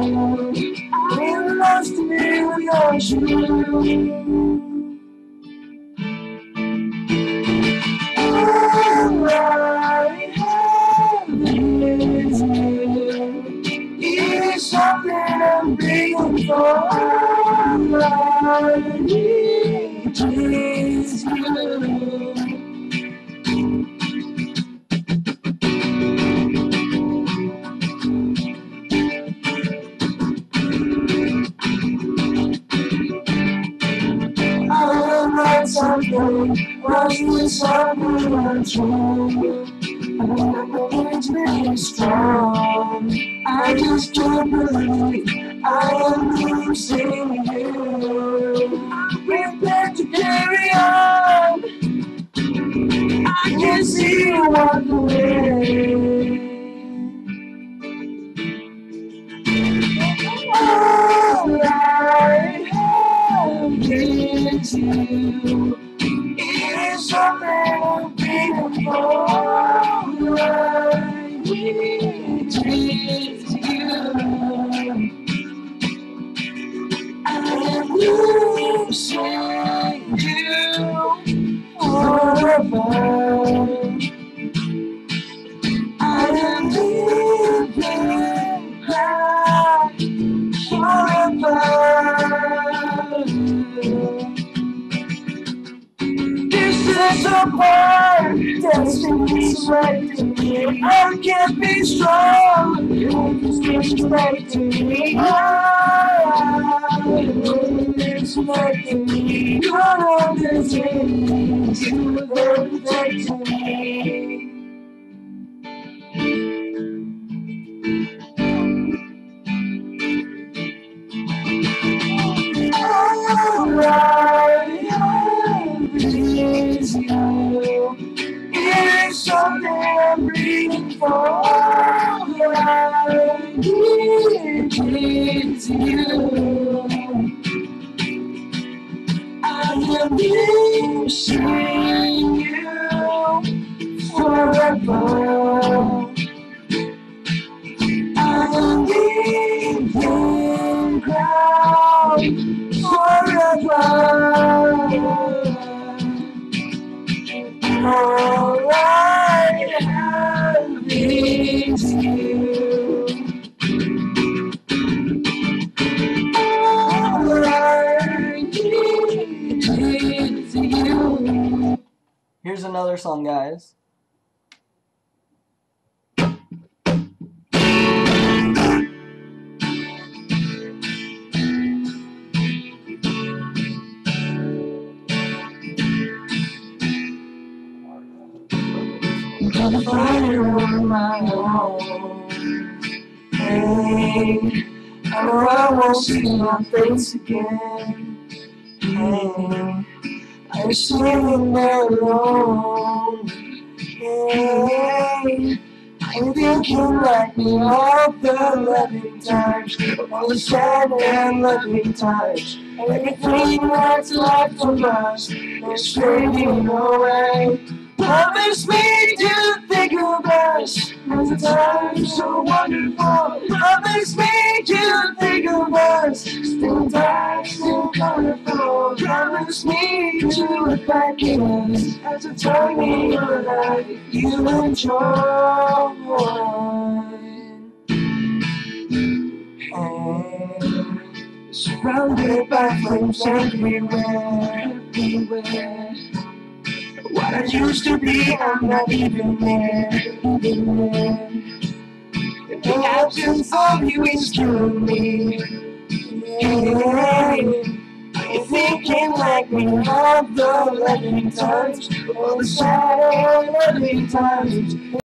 I'm lost in your shoes. All I have is you. It's something I'm begging for. All I need is you. I want something, was with someone true. It's really strong. I just can't believe I am losing you. We're meant to carry on. I can see you walk away. All I have is you. It is something I'm being for. All I need is you. I am losing you forever. I am living back forever. This is a part destiny's right to me. I can't be strong. It's right to me. It's right to me. You're all the things you ever protect me. All I have is you. It is something I'm breathing for. All I need is you. I am missing you forever. I am leaving ground forever. All I have is you. All I need is you. Here's another song, guys. I'm fire on my own. Hey, I know I won't see my face again. Hey, I'm sitting there alone. Hey, I'm thinking like me all the loving times, all the sad and loving times. Everything that's left of us is fading away. Promise me to think of us as a time so wonderful. Promise me to think of us still time so wonderful. Promise me to look back in us as a time in your life you enjoy. And surrounded by flames everywhere, everywhere. What I used to be, I'm not even there, even there. The absence of you is killing me. Hey, you're thinking like me of the loving times, all the sad and loving times.